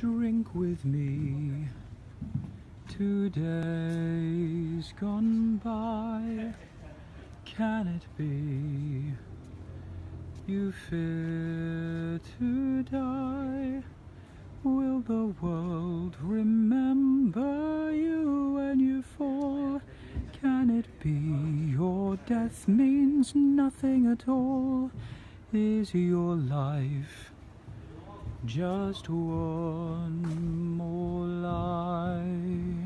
drink with me. 2 days gone by, can it be you fear to die? Will the world remember you when you fall? Can it be your death means nothing at all? Is your life just one more lie?